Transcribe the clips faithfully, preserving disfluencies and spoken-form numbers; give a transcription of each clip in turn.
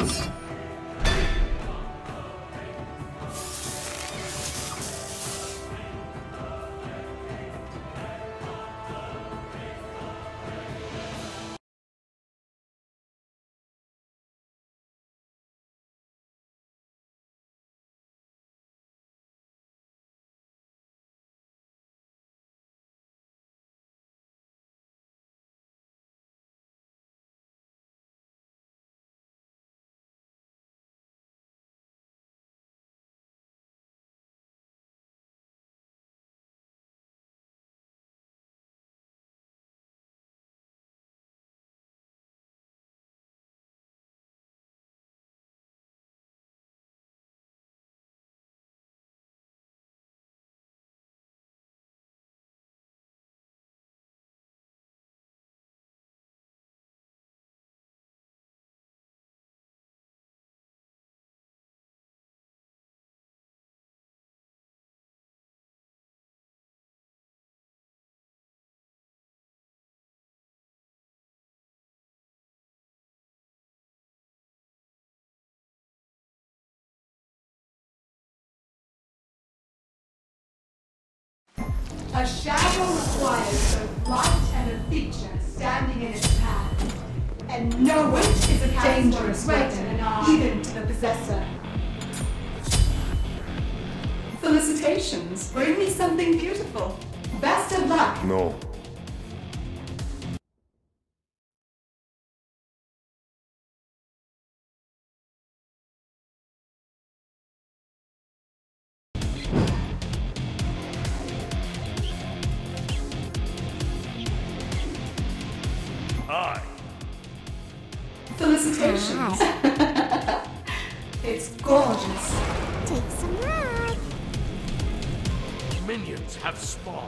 Silence. A shadow requires both light and a feature standing in its path. And no witch is a dangerous weapon, even to the possessor. Felicitations. Bring me something beautiful. Best of luck. No. Aye. Felicitations. It's gorgeous. Take some ride. Minions have spawned.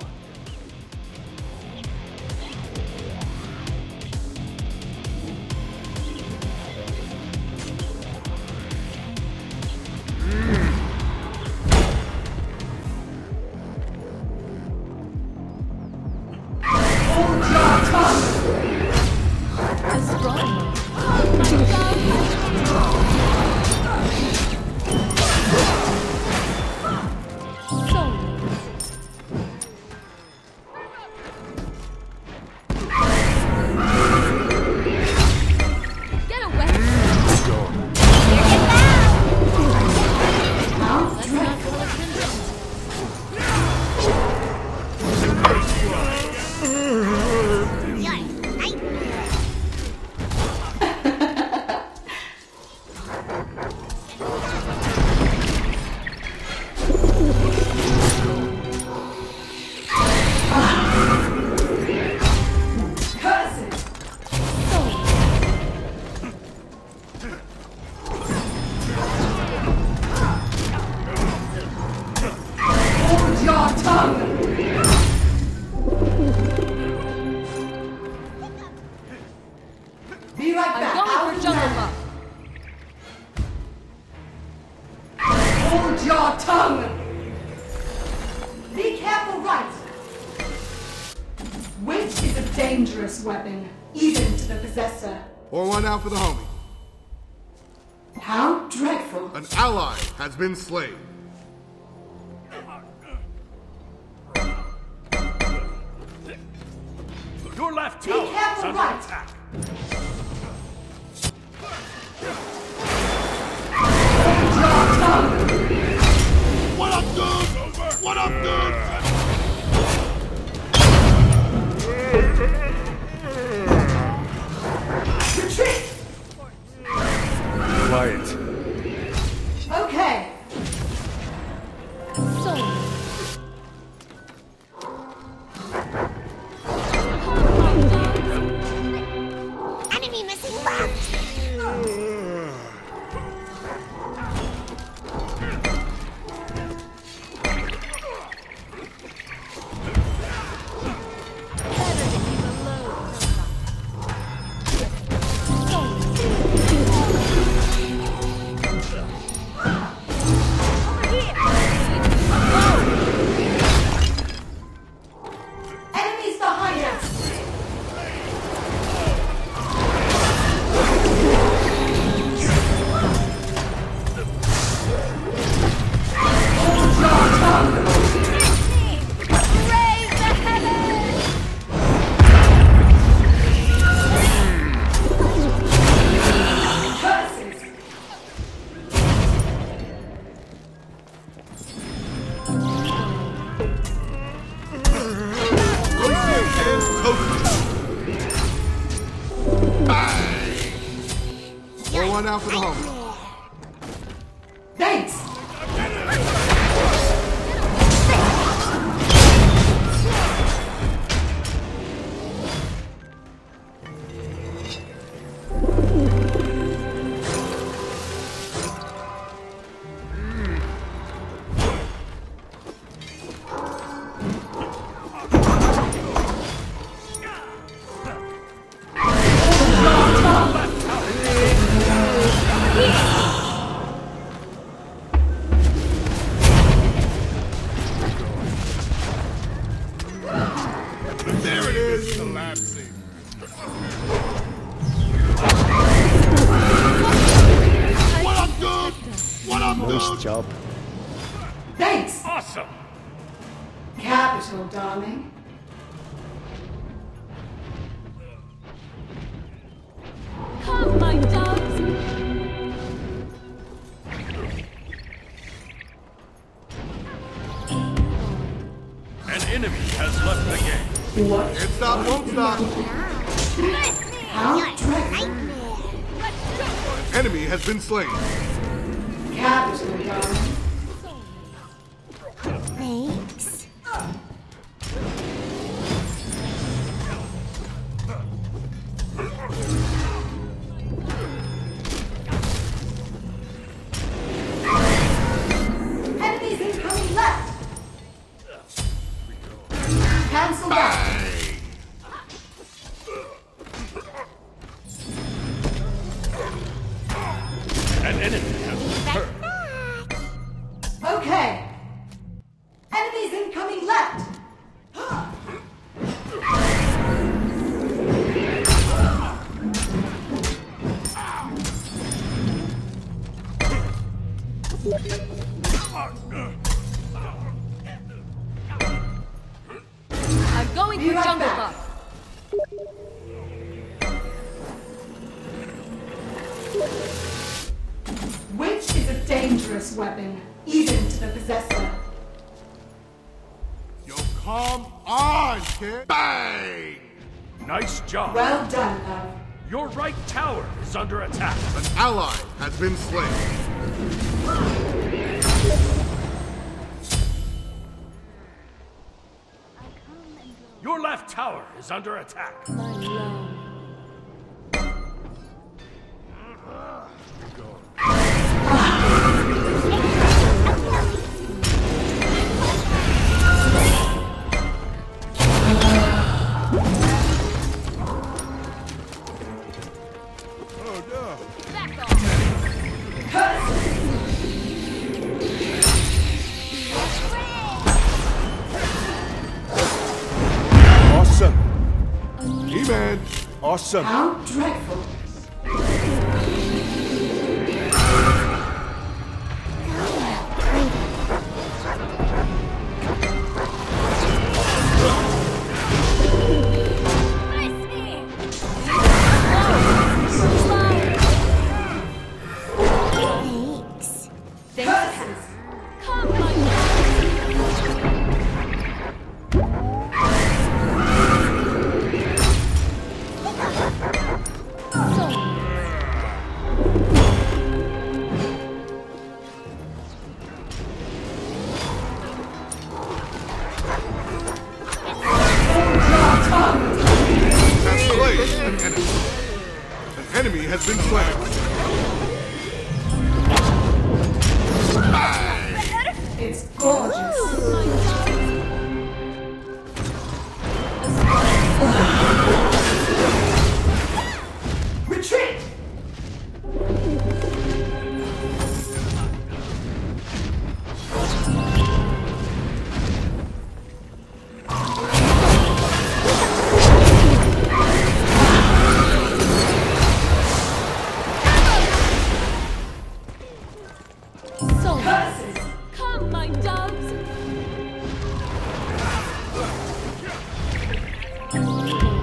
Be right back. I'm going for jungle buff. Hold your tongue. Be careful, right? Wit is a dangerous weapon, even to the possessor. Pour one out for the homie. How dreadful. An ally has been slain. Your left Be tower careful, is under right. attack. Hold your tongue. What up, dude? What up, dude? Retreat. Quiet. Okay. Enemy missing left. Enemies behind us. One out for the home. Thanks! There it is. Collapsing. What up, dude? What up, dude? Nice job. Thanks! Awesome! Capital, darling. Come, my doves! An enemy has left the game. What? Can't stop, won't stop. How dreadful. Enemy has been slain. Capital, darling. Thanks. Enemies incoming left! Cancel that! An enemy has been hurt. Okay! Enemies incoming left! I'm going Be for right jungle back. buff. Which is a dangerous weapon, even to the possessor. Yo, come on, kid. Bang! Nice job. Well done, love. Your right tower is under attack. An ally has been slain. Your left tower is under attack. My love. Oh, no. Back off. Awesome. He-Man. Awesome. How dreadful. Thanks. Curses! Come, my love. Has slain an enemy. An enemy has been slain. Bang! It's gorgeous. My doves. Retreat! So, Curses! come, my doves.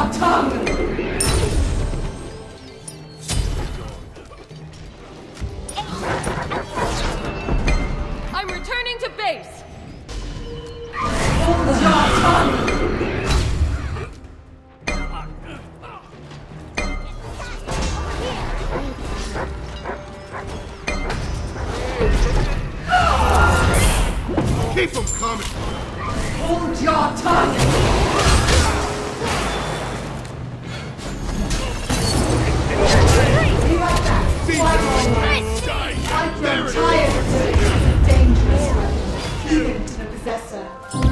your tongue! I'm returning to base. Hold your tongue! Keep them coming! Hold your tongue! Be right back. See Quite I've grown tired of doing this dangerous weapon, even to the possessor.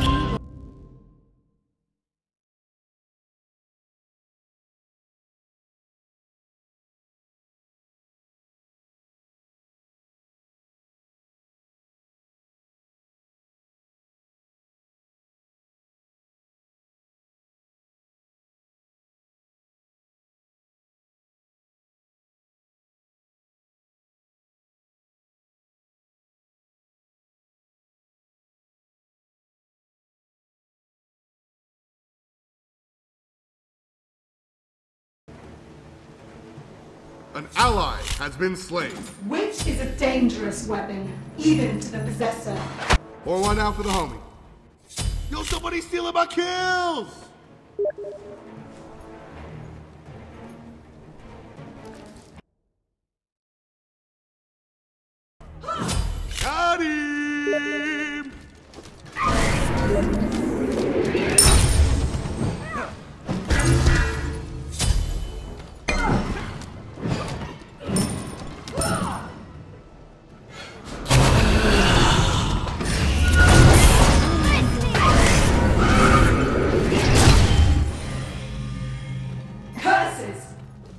An ally has been slain. Which is a dangerous weapon, even to the possessor. Pour one out for the homie. Yo, somebody stealing my kills! Got him! Curses!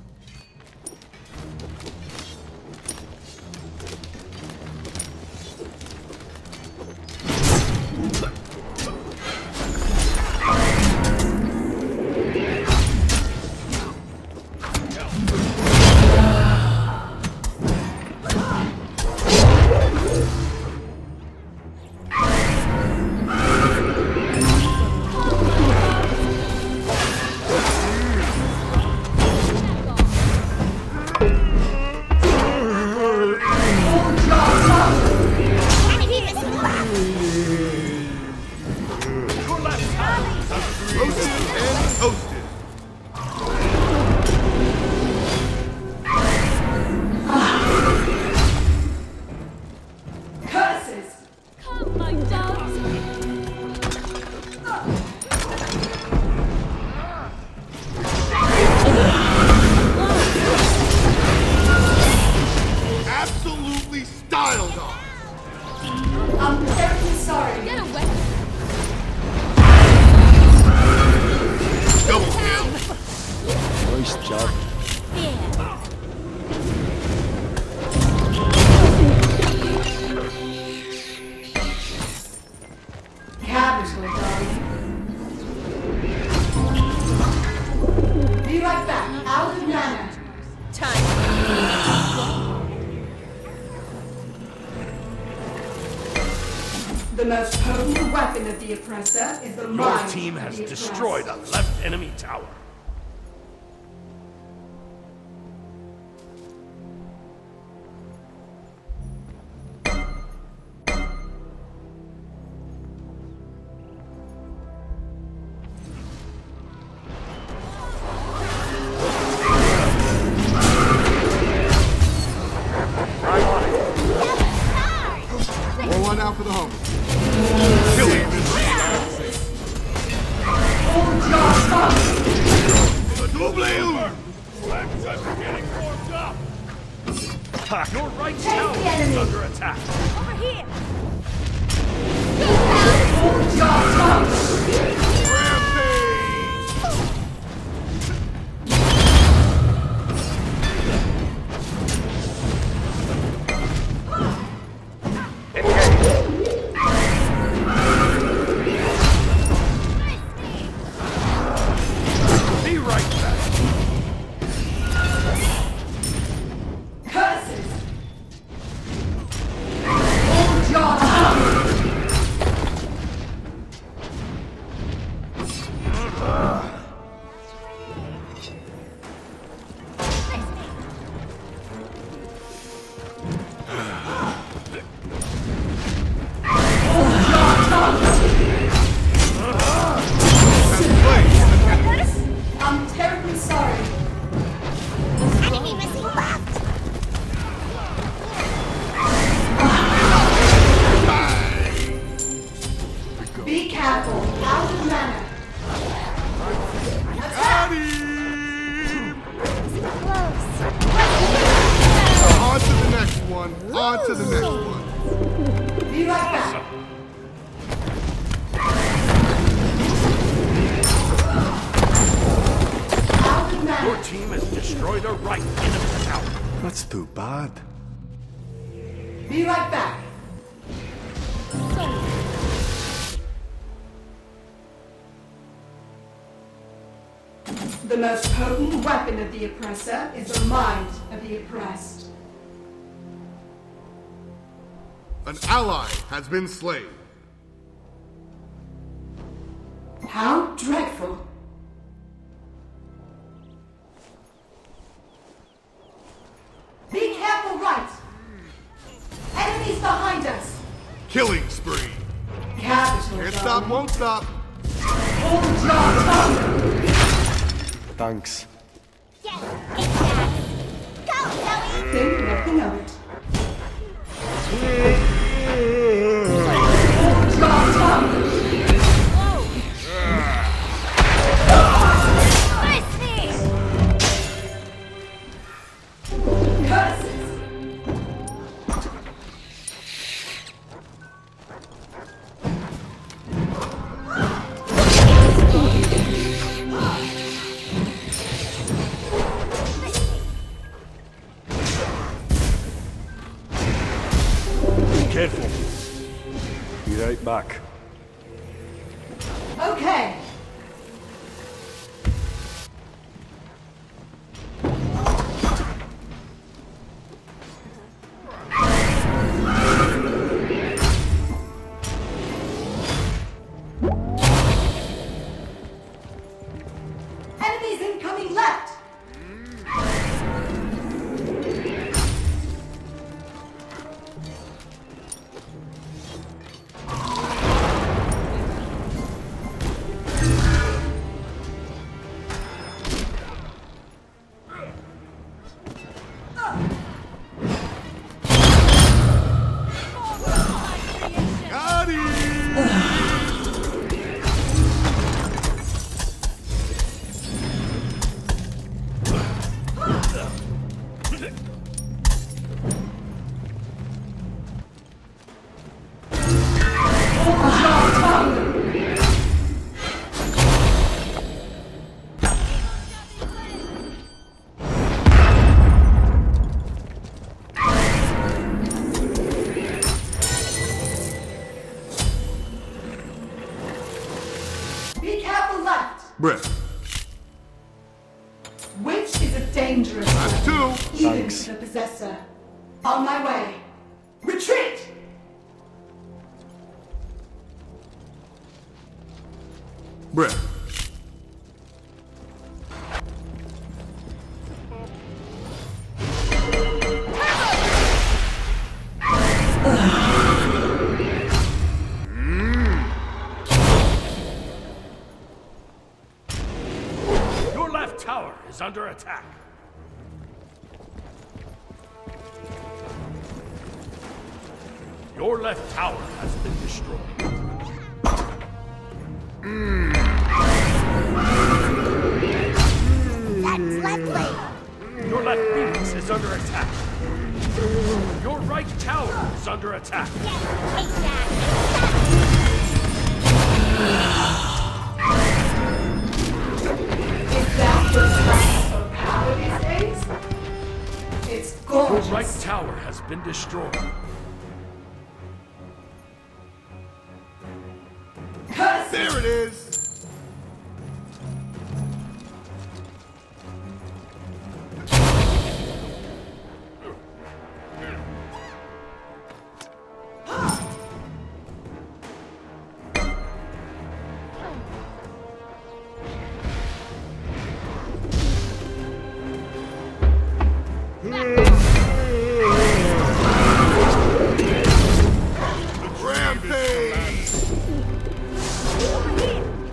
Enemy missing left. Your left tower is under Roasted and toasted. Curses! Come, my doves. Absolutely styled on. I'm terribly sorry. Get away. Double kill. Nice job. Capital, darling. Be right back. Out of mana. Time. The most potent weapon of the oppressor is the Your mind team of has the oppressed. destroyed a left enemy tower. Pour one out for the homie. Killing this Hold your tongue! double. Legs are getting warmed up. Ha, your right Take tower the is enemy. under attack. Over here. Hold your tongue! Rampage. Be right back. Curses! Hold your tongue! careful. Out of manner. Got him! Close. On to the next one. On to the next one. Be right back. Out of manner. Your team has destroyed a right enemy tower. That's too bad. Be right back. The most potent weapon of the oppressor is the mind of the oppressed. An ally has been slain. How dreadful. Be careful, right. Enemies behind us. Killing spree. Capital. Can't stop, won't stop. Hold your tongue. Thanks. Yes, exactly. Go, Zoe. Think nothing of it. Hold your tongue. Miss me. Curses. Careful. Be right back. Okay. Enemies incoming left. Got him! Be careful left. Brick. Witch is a dangerous That's weapon, two. even Thanks. to the possessor. On my way. Retreat! Brick. Your left tower is under attack. Your left tower has been destroyed. That's lovely. Your left Phoenix is under attack. Your right tower is under attack. Yes, exactly. Is that what's left of power these days? It's Your gorgeous. right tower has been destroyed. Curse! There it is. Rampage.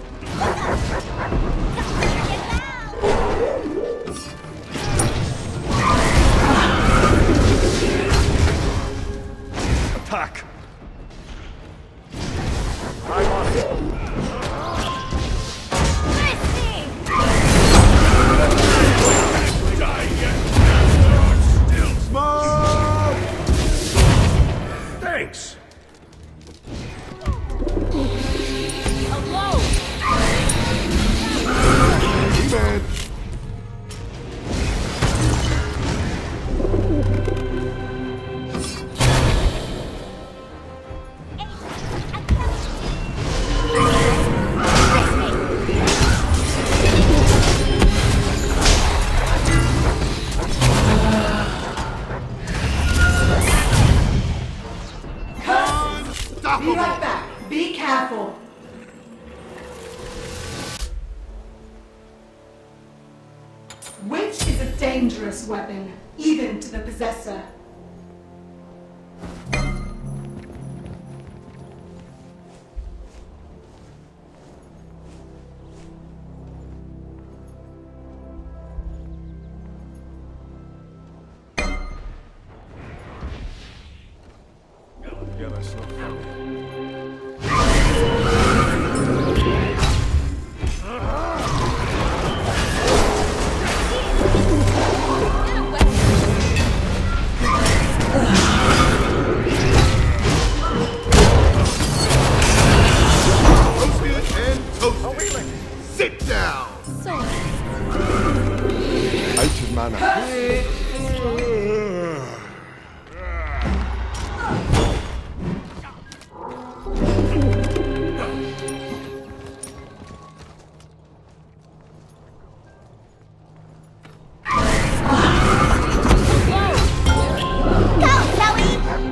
dangerous weapon, even to the possessor. Yeah, that's not funny. Toasted and toasted. Sit down. Out of mana. Go, Zoe!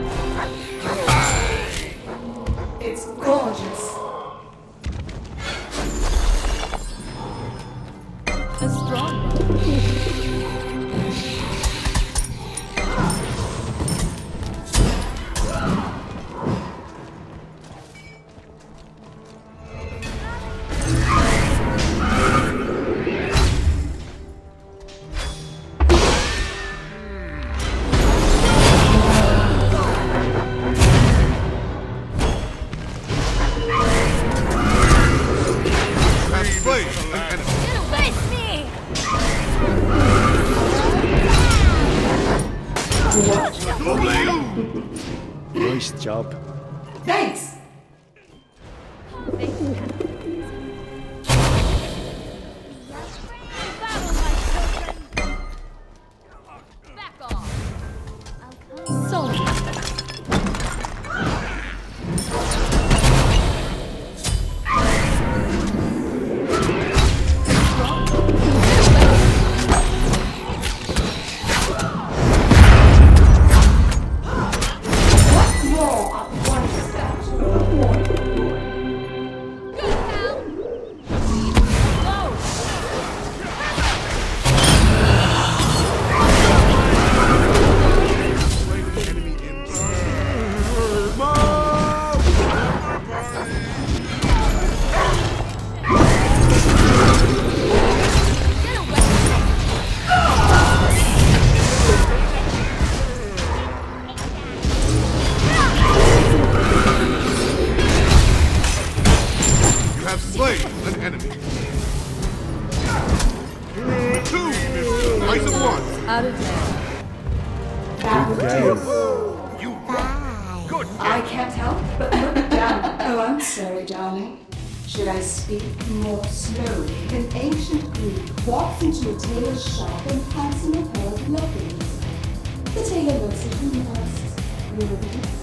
It's gorgeous. A strong one. Have slain an enemy. With me! Nice job. Thanks! Battle, my children. Back off. Soul. What's more up one step to the point? Good pal. Low. Slain an enemy in Get away. You have slain an enemy. Two missions, twice at once. Out of there. Battle Game. two. You won. Good I can't help but look down. Oh, I'm sorry, darling. Should I speak more slowly? An ancient Greek walks into a tailor's shop and hands him a pair of leggings. The tailor looks at him and asks, "Really?"